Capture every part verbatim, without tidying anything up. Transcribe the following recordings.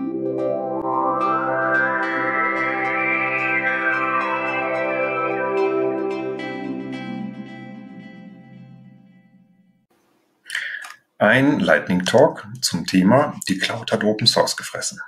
Ein Lightning Talk zum Thema "Die Cloud hat Open Source gefressen".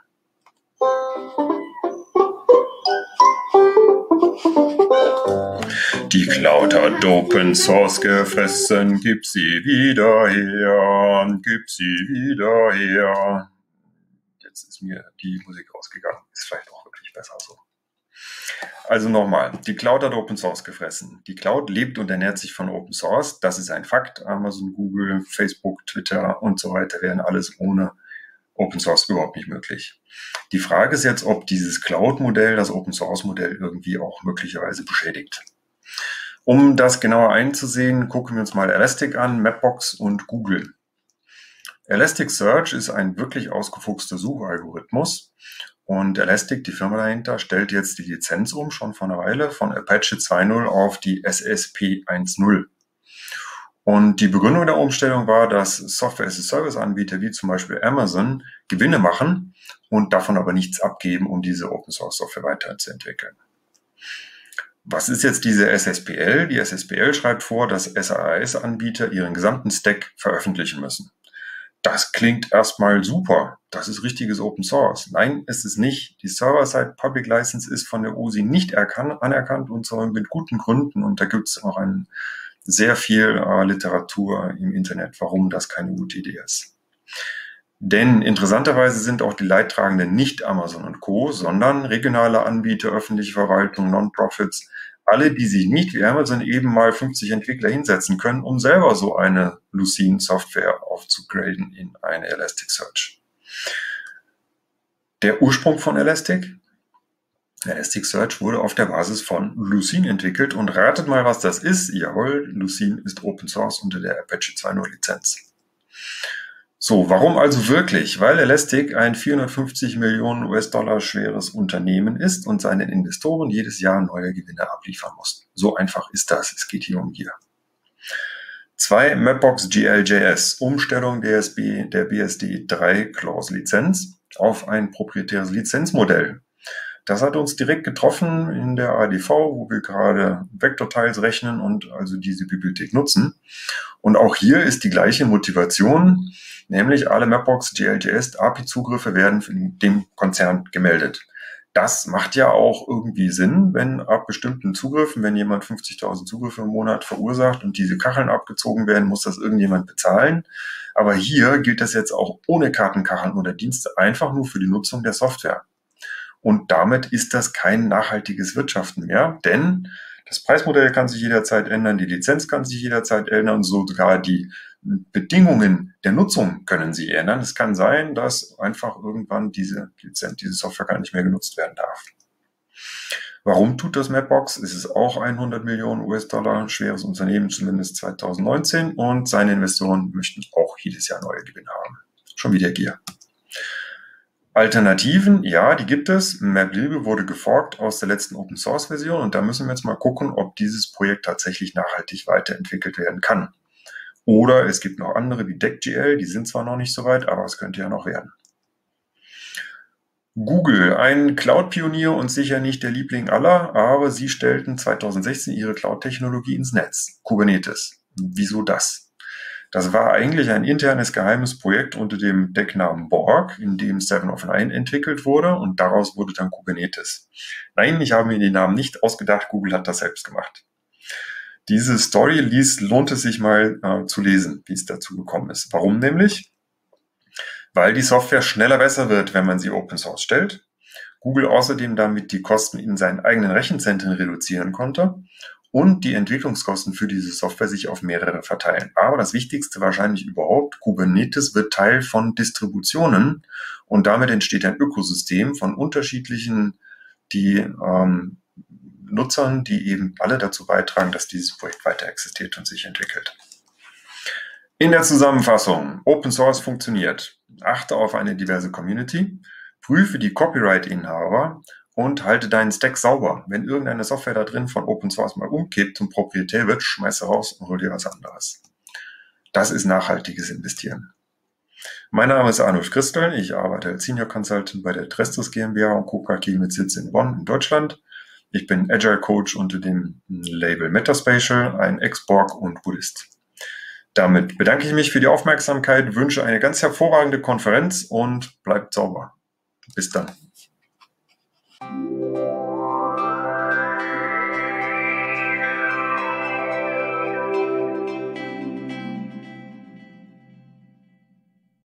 Die Cloud hat Open Source gefressen, gib sie wieder her, gib sie wieder her. Jetzt ist mir die Musik ausgegangen, ist vielleicht auch wirklich besser so. Also nochmal, die Cloud hat Open Source gefressen. Die Cloud lebt und ernährt sich von Open Source, das ist ein Fakt. Amazon, Google, Facebook, Twitter und so weiter wären alles ohne Open Source überhaupt nicht möglich. Die Frage ist jetzt, ob dieses Cloud-Modell, das Open Source-Modell irgendwie auch möglicherweise beschädigt. Um das genauer einzusehen, gucken wir uns mal Elastic an, Mapbox und Google. Elasticsearch ist ein wirklich ausgefuchster Suchalgorithmus und Elastic, die Firma dahinter, stellt jetzt die Lizenz um, schon vor einer Weile, von Apache zwei Punkt null auf die S S P eins Punkt null. Und die Begründung der Umstellung war, dass Software-as-a-Service-Anbieter wie zum Beispiel Amazon Gewinne machen und davon aber nichts abgeben, um diese Open-Source-Software weiterzuentwickeln. Was ist jetzt diese S S P L? Die S S P L schreibt vor, dass S A A S-Anbieter ihren gesamten Stack veröffentlichen müssen. Das klingt erstmal super. Das ist richtiges Open Source. Nein, ist es nicht. Die Server-Side Public License ist von der O S I nicht erkannt, anerkannt und zwar mit guten Gründen. Und da gibt es auch ein, sehr viel äh, Literatur im Internet, warum das keine gute Idee ist. Denn interessanterweise sind auch die Leidtragenden nicht Amazon und Co., sondern regionale Anbieter, öffentliche Verwaltung, Non-Profits, alle, die sich nicht wie Amazon eben mal fünfzig Entwickler hinsetzen können, um selber so eine Lucene-Software aufzugraden in eine Elasticsearch. Der Ursprung von Elastic? Elasticsearch wurde auf der Basis von Lucene entwickelt und ratet mal, was das ist. Jawohl, Lucene ist Open Source unter der Apache zwei Punkt null Lizenz. So, warum also wirklich? Weil Elastic ein vierhundertfünfzig Millionen US-Dollar schweres Unternehmen ist und seinen Investoren jedes Jahr neue Gewinne abliefern muss. So einfach ist das. Es geht hier um Gier. Zwei Mapbox G L J S, Umstellung der, S B, der B S D drei Clause Lizenz auf ein proprietäres Lizenzmodell. Das hat uns direkt getroffen in der A D V, wo wir gerade Vector-Tiles rechnen und also diese Bibliothek nutzen. Und auch hier ist die gleiche Motivation, nämlich alle Mapbox G L J S A P I-Zugriffe werden dem Konzern gemeldet. Das macht ja auch irgendwie Sinn, wenn ab bestimmten Zugriffen, wenn jemand fünfzigtausend Zugriffe im Monat verursacht und diese Kacheln abgezogen werden, muss das irgendjemand bezahlen. Aber hier gilt das jetzt auch ohne Kartenkacheln oder Dienste, einfach nur für die Nutzung der Software. Und damit ist das kein nachhaltiges Wirtschaften mehr, denn das Preismodell kann sich jederzeit ändern, die Lizenz kann sich jederzeit ändern, sogar die Bedingungen der Nutzung können sich ändern. Es kann sein, dass einfach irgendwann diese Lizenz, diese Software gar nicht mehr genutzt werden darf. Warum tut das Mapbox? Es ist auch ein hundert Millionen US-Dollar schweres Unternehmen, zumindest zweitausendneunzehn, und seine Investoren möchten auch jedes Jahr neue Gewinne haben. Schon wieder Gier. Alternativen, ja, die gibt es. Maplib wurde geforkt aus der letzten Open-Source-Version und da müssen wir jetzt mal gucken, ob dieses Projekt tatsächlich nachhaltig weiterentwickelt werden kann. Oder es gibt noch andere wie DeckGL, die sind zwar noch nicht so weit, aber es könnte ja noch werden. Google, ein Cloud-Pionier und sicher nicht der Liebling aller, aber sie stellten zweitausendsechzehn ihre Cloud-Technologie ins Netz, Kubernetes. Wieso das? Das war eigentlich ein internes geheimes Projekt unter dem Decknamen Borg, in dem seven of nine entwickelt wurde und daraus wurde dann Kubernetes. Nein, ich habe mir den Namen nicht ausgedacht, Google hat das selbst gemacht. Diese Story ließ, lohnt es sich mal äh, zu lesen, wie es dazu gekommen ist. Warum nämlich? Weil die Software schneller besser wird, wenn man sie Open Source stellt. Google außerdem damit die Kosten in seinen eigenen Rechenzentren reduzieren konnte und die Entwicklungskosten für diese Software sich auf mehrere verteilen. Aber das Wichtigste wahrscheinlich überhaupt, Kubernetes wird Teil von Distributionen und damit entsteht ein Ökosystem von unterschiedlichen die, ähm, Nutzern, die eben alle dazu beitragen, dass dieses Projekt weiter existiert und sich entwickelt. In der Zusammenfassung, Open Source funktioniert. Achte auf eine diverse Community, prüfe die Copyright-Inhaber und halte deinen Stack sauber. Wenn irgendeine Software da drin von Open Source mal umkippt und proprietär wird, schmeiß sie raus und hol dir was anderes. Das ist nachhaltiges Investieren. Mein Name ist Arnulf Christel. Ich arbeite als Senior Consultant bei der Trestus GmbH und Co. K G mit Sitz in Bonn in Deutschland. Ich bin Agile Coach unter dem Label Metaspatial, ein Ex-Borg und Buddhist. Damit bedanke ich mich für die Aufmerksamkeit, wünsche eine ganz hervorragende Konferenz und bleibt sauber. Bis dann.